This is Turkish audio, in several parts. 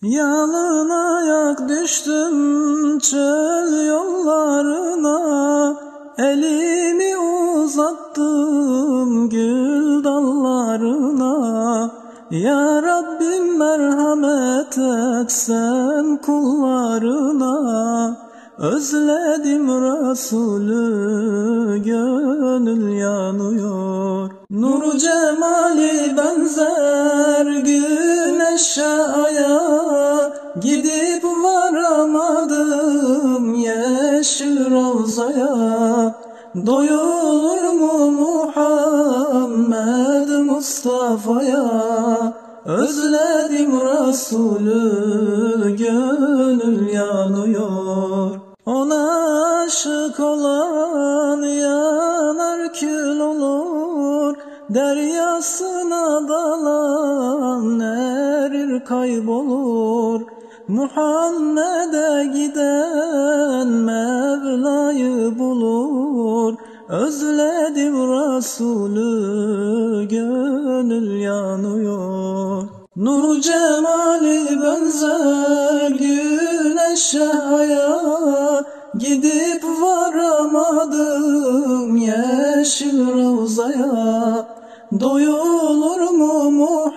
Yalın ayak düştüm çöl yollarına, elimi uzattım gül dallarına. Ya Rabbim merhamet et sen kullarına, özledim Resulü gönül yanıyor. Nur cemali benzer güneşe aya, gidip varamadım yeşil Ravzaya. Doyulur mu Muhammed Mustafa'ya, özledim Resulü gönül yanıyor. Ona aşık olan yanar kül olur, deryasına dalan erir kaybolur. Muhammed'e giden Mevla'yı bulur, özledim Resulü gönül yanıyor. Nur cemali benzer güneşe aya, gidip varamadım yeşil Ravzaya. Doyulur mu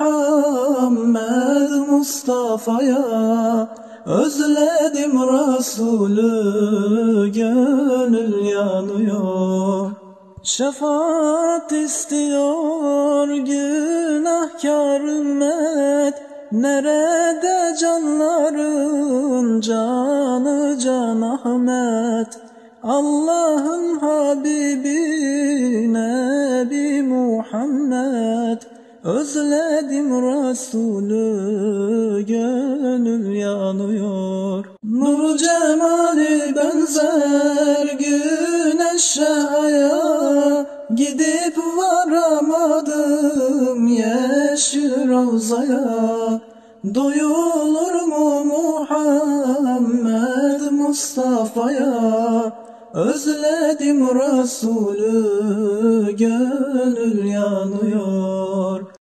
Muhammed Mustafa'ya, özledim Resulü gönül yanıyor. Şefaat istiyor günahkar ümmet, nerede canların canı Can Ahmet. Allah'ın Habibi Nebi Muhammed, özledim Resulü gönül yanıyor. Nur cemali benzer güneşe aya, gidip varamadım yeşil Ravzaya. Doyulur mu Muhammed Mustafa'ya, özledim Resulü gönül yanıyor.